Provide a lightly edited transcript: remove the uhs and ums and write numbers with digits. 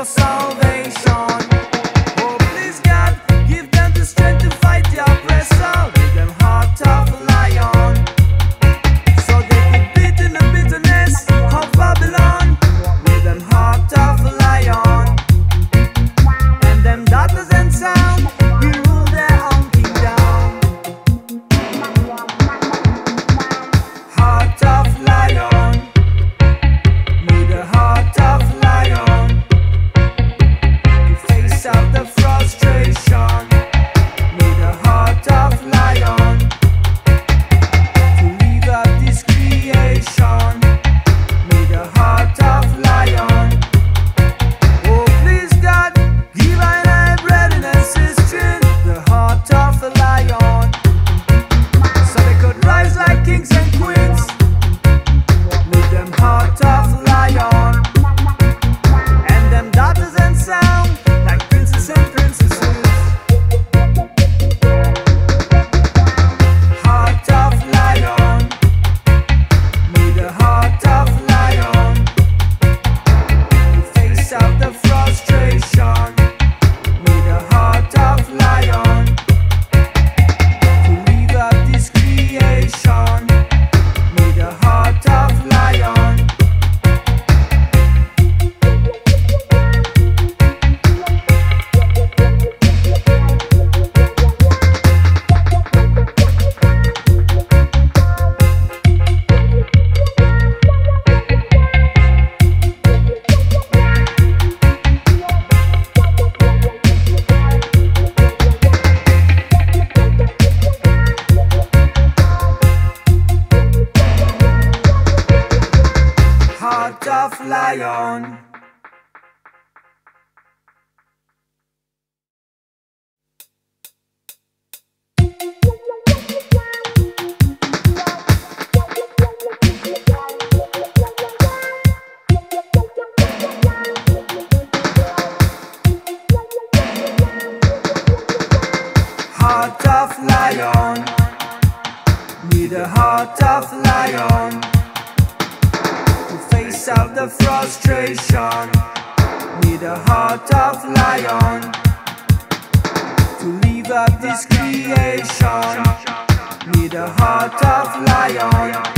salvation. Oh, please God, give them the strength to fight the oppressor. Give them heart of a lion, so they could beat in the bitterness of Babylon. Give them heart of a lion, and them daughters and sound will rule their own kingdom. Heart of lion, need a heart of lion to face out the frustration. Need a heart of lion to leave up this creation. Need a heart of lion. Oh, please God, give I and I brethren and sisters the heart of a lion, so they could rise like kings and queens. Need them heart of a lion, and them daughters and sound like princes and princesses. Heart of lion, need a heart of lion to face out the frustration. Need a heart of lion to leave up this creation. Need a heart of lion. Heart of lion. Heart of lion, need a heart of lion to face out the frustration. Need a heart of lion to leave up this creation. Need a heart of lion.